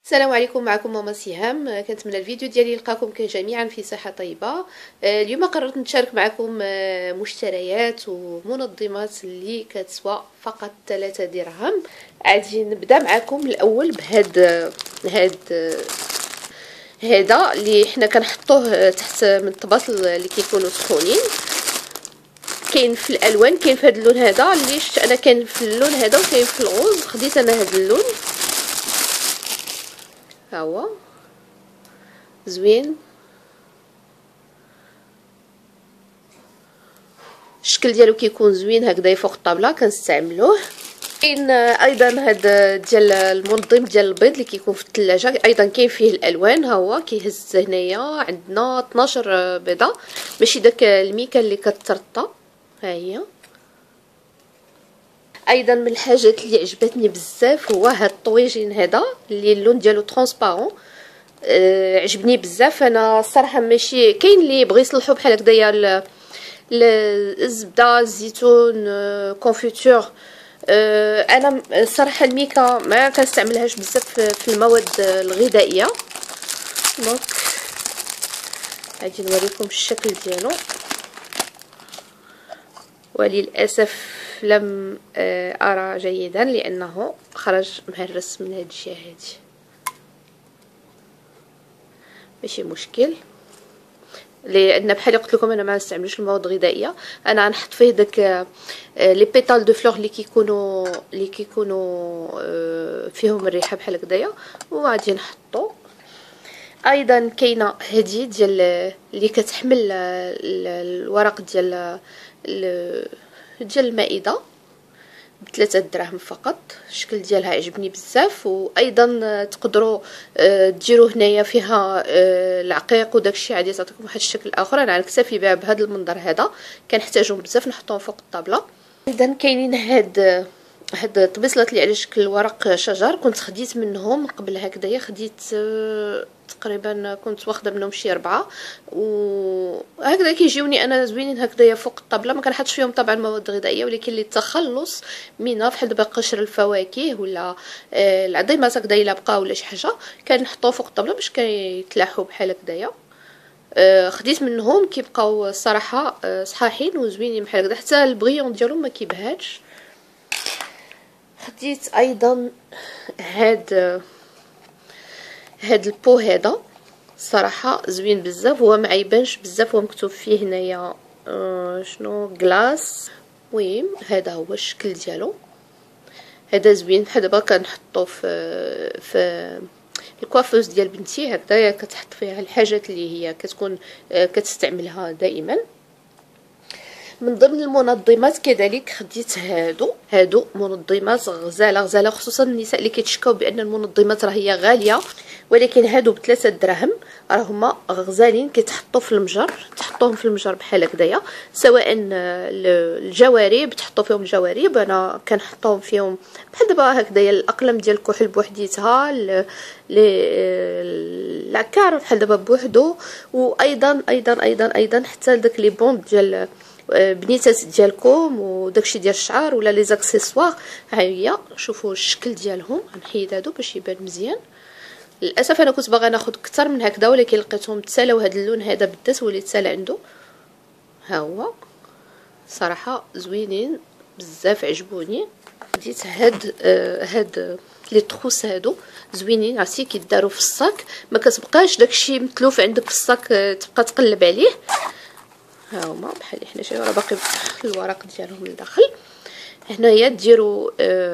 السلام عليكم. معكم ماما سهام. كنتمنى الفيديو ديالي يلقاكم جميعا في صحه طيبه. اليوم قررت نشارك معكم مشتريات ومنظمات اللي كتسوى فقط 3 درهم. غادي نبدا معكم الاول هذا اللي حنا كنحطوه تحت من الطباط اللي كيكونوا سخونين. كاين في الالوان، كاين في هذا اللون هذا اللي شفت انا، كاين في اللون هذا وكاين في الغوز. خديت انا هذا اللون، ها هو زوين، الشكل ديالو كيكون زوين هكذا فوق الطابله كنستعملوه. كاين ايضا هذا ديال المنظم ديال البيض اللي كيكون في الثلاجه، ايضا كاين فيه الالوان. ها هو كيهز هنايا عندنا 12 بيضه، ماشي داك الميكا اللي كترطى. ها هي ايضا من الحاجات اللي عجبتني بزاف هو هاد الطويجين هذا اللي اللون ديالو ترونسبارون. عجبني بزاف. انا الصراحه ماشي كاين اللي بغى يصلحوا بحال هكذايا الزبده، الزيتون، كونفيتور. انا الصراحه الميكا ما كنستعملهاش بزاف في المواد الغذائيه. دونك غادي نوريكم الشكل ديالو، وللاسف لم ارى جيدا لانه خرج مهرس من هاد الجهه هادي. ماشي مشكل، لان بحال قلت لكم انا ما نستعملش المواد الغذائيه. انا غنحط فيه داك لي بيتال دو فلور اللي كيكونوا فيهم الريحه بحال هكذايا، وغادي نحطو. ايضا كاينه هذه ديال اللي كتحمل الورق ديال المائده ب3 دراهم فقط. الشكل ديالها عجبني بزاف. وايضا تقدروا ديروا هنايا فيها العقيق وداكشي، عادي تعطيكم واحد الشكل اخر. انا غنكتفي بها بهذا المنظر هذا، كنحتاجهم بزاف نحطوهم فوق الطابله. ايضا كاينين هاد الطبيصلات اللي على شكل ورق شجر، كنت خديت منهم قبل هكذايا، خديت تقريبا كنت واخده منهم شي 4، وهكذا كيجيوني انا زوينين هكذايا فوق الطابله. ما كنحطش فيهم طبعا مواد غذائيه، ولكن للتخلص منها بحال دابا قشر الفواكه ولا العظيمات هكذا الا بقى ولا شي حاجه كنحطوه فوق الطابله باش كيتلاحوا بحال هكذايا. خديت منهم كيبقاو الصراحه صحاحين وزوينين بحال هكذا، حتى البغيون ديالهم ما كيبهاتش. خديت ايضا هاد البو هذا، صراحه زوين بزاف. هو ما عيبانش بزاف، هو مكتوب فيه هنايا شنو كلاس. المهم هذا هو الشكل ديالو، هذا زوين. بحال دابا كنحطو في الكوافوز ديال بنتي هكذا، كتحط فيها الحاجات اللي هي كتكون كتستعملها دائما. من ضمن المنظمات كذلك خديت هادو منظمات غزاله، خصوصا النساء اللي كيتشكاو بان المنظمات راه هي غاليه، ولكن هادو ب3 دراهم راهما غزالين. كيتحطوا في المجر، تحطوهم في المجر بحال هكذايا، سواء الجوارب تحطوا فيهم الجوارب. انا كنحطوهم فيهم بحال دابا هكذايا الاقلام ديال الكحل بوحديتها، العكار بحال دابا بوحدو. وايضا ايضا ايضا ايضا حتى داك لي بوند ديال بنيتات ديالكم وداكشي ديال الشعر ولا لي زاكسيسوار. ها هي شوفوا الشكل ديالهم. غنحيد هادو باش يبان مزيان. للاسف انا كنت باغا ناخذ اكثر من هكذا، ولكن لقيتهم تسالاو هذا اللون هذا بالذات وليت تسالى عنده. ها هو صراحه زوينين بزاف، عجبوني. ديت هاد لي تروس هادو زوينين، عرفتي كيداروا في الصاك، ما كتبقاش داكشي متلوف عندك في الصاك تبقى تقلب عليه. ها هما بحال حنا شي راه باقي الورق ديالهم لداخل. هنايا ديروا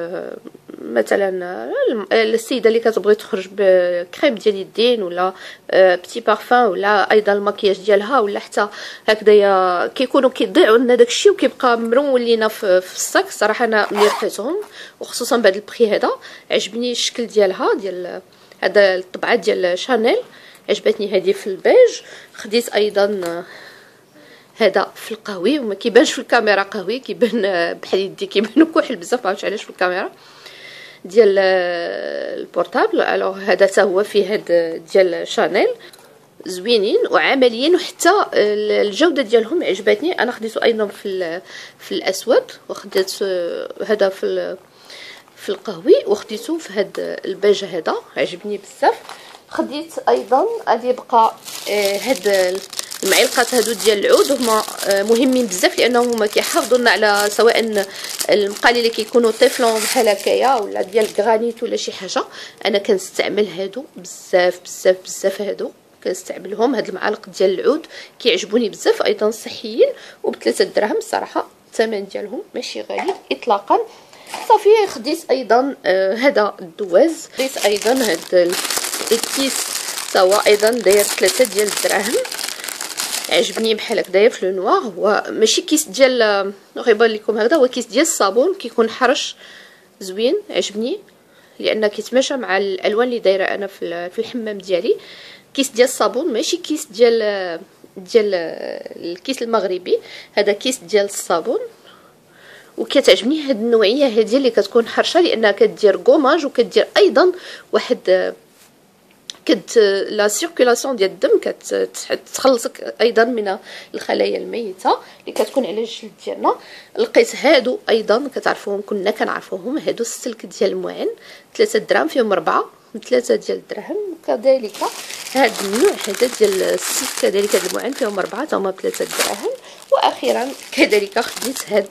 مثلا السيده اللي كتبغي تخرج بكريم ديال اليدين ولا بتي بارفان ولا ايضا المكياج ديالها ولا حتى هكذايا، كيكونوا كيضيعوا لنا داكشي وكيبقى مرون لينا في الصاك. صراحه انا ملي لقيتهم وخصوصا بهذا البري هذا عجبني الشكل ديالها، ديال هذا الطبعه ديال شانيل عجبتني هذه في البيج. خديت ايضا هذا في القهوي، وما كيبانش في الكاميرا قهوي، كيبان بحال يدي كيبان كحل بزاف، ما عرفتش علاش في الكاميرا ديال البورطابل. الوغ هذا حتى هو فيه هاد ديال شانيل، زوينين وعمليين، وحتى الجوده ديالهم عجبتني. انا خديته ايضا في الاسود، وخديت هذا في في القهوي وخديته في هاد الباج هذا عجبني بزاف. خديت ايضا غادي يبقى هاد المعلقات هادو ديال العود، هما مهمين بزاف لانهم هما كيحافظوا لنا على سواء المقالي اللي كيكونوا طيفلون بحال هكايا ولا ديال الكرانيت ولا شي حاجه. انا كنستعمل هادو بزاف بزاف بزاف، هادو كنستعملهم. هاد المعالق ديال العود كيعجبوني بزاف، ايضا صحيين وب3 دراهم الصراحه. الثمن ديالهم ماشي غالي اطلاقا. صافي خديت ايضا هذا الدواز، خديت ايضا هاد الكيس سوا ايضا داير 3 ديال الدراهم، عجبني بحال هكذايا في لو نوار. هو ماشي كيس ديال غيبان لكم هكذا، هو كيس ديال الصابون كيكون حرش زوين، عجبني لان كيتماشى مع الالوان اللي دايره انا في الحمام ديالي. كيس ديال الصابون ماشي كيس ديال الكيس المغربي، هذا كيس ديال الصابون. وكتعجبني هاد النوعيه هذه اللي كتكون حرشه لانها كدير غوماج وكدير ايضا واحد لا سيركولاسيون ديال الدم، كتخلصك ايضا من الخلايا الميته اللي كتكون على الجلد ديالنا. لقيت هادو ايضا كتعرفوهم، كنا كنعرفوهم، هادو السلك ديال المعن 3 دراهم، فيهم 4 3 ديال الدرهم. وكذلك هاد النوع هذا ديال السلك كذلك هاد المعن فيهم 4 هما ب3 دراهم. واخيرا كذلك خديت هاد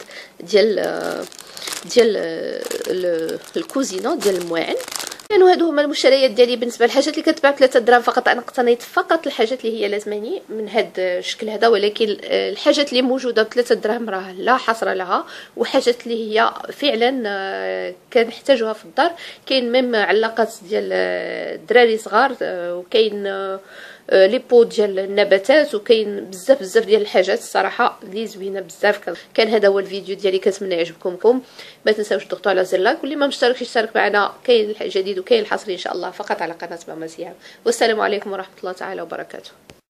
ديال الكوزينه ديال المواعن. كانوا هادو هما المشتريات ديالي بالنسبه للحاجات اللي كتباع 3 دراهم فقط. انا اقتنيت فقط الحاجات اللي هي لازماني من هاد الشكل هذا، ولكن الحاجات اللي موجوده ب3 دراهم راه لا حصر لها، وحاجات اللي هي فعلا كنحتاجوها في الدار. كاين ميم علاقات ديال الدراري صغار، وكاين لي بو ديال النباتات، وكاين بزاف بزاف ديال الحاجات الصراحه اللي زوينه بزاف. كان هذا هو الفيديو ديالي، كنتمنى يعجبكم. ما تنساوش تضغطوا على زر لايك، واللي ما مشتركش يشترك معنا. كاين الجديد وكاين الحصري ان شاء الله فقط على قناه ماما زيان. والسلام عليكم ورحمه الله تعالى وبركاته.